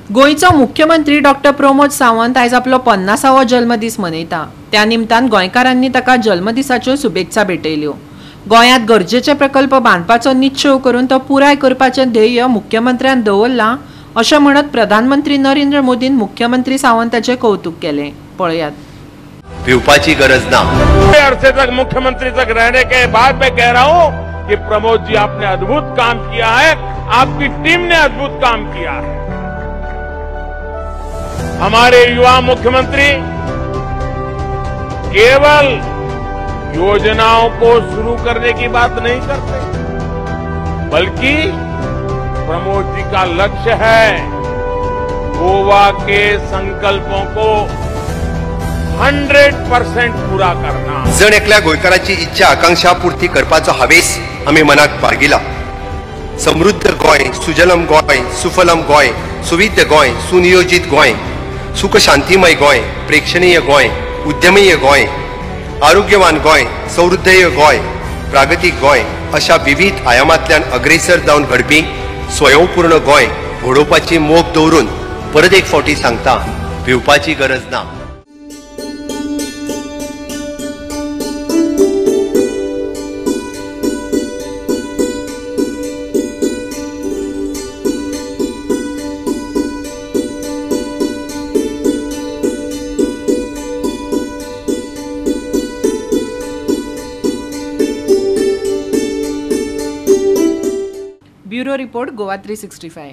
गोयचो मुख्यमंत्री डॉक्टर प्रमोद सावंत आयज आपलो 50वा जल्मदीस मनयता। त्या निमतान गोंयकारांनी ताका जल्मदिसाच्यो शुभेच्छा भेटयल्यो। गोंयांत गरजेचे प्रकल्प बांदपाचो निश्चय करून तो पुराय करपाचें ध्येय मुख्यमंत्र्यान दवरलां अशें म्हणत प्रधानमंत्री नरेंद्र मोदीन मुख्यमंत्री सावंताचें कौतुक केलें। पळयात। भिवपाची गरज ना। अरसे तक मुख्यमंत्री तक रहने के बाद मैं कह रहा हूं कि प्रमोद जी आपने अद्भुत काम किया है, आपकी टीम ने अद्भुत काम किया है। हमारे युवा मुख्यमंत्री केवल योजनाओं को शुरू करने की बात नहीं करते, बल्कि प्रमोद जी का लक्ष्य है गोवा के संकल्पों को 100% पूरा करना। जण एकल्या गोंयकाराची इच्छा आकांक्षा पूर्ती करपाचो हावेस आमी मनाक बाळगिला। समृद्ध गोंय, सुजलम गोंय, सुफलम गोंय, सुविध गोंय, सुनियोजित गोंय, सुख शांतिमय गोंय, प्रेक्षणीय गोंय, उद्यमीय गोंय, आरोग्यवान गोंय, समृद्धीय गोंय, प्रागतीक गोंय अशा विविध आयामांतल्यान अग्रेसर जावन घडपी स्वयंपूर्ण गोंय घडोवपाची मोख दवरून परत एक फावटी सांगता, भिवपाची गरज ना। Bureau report Goa 365।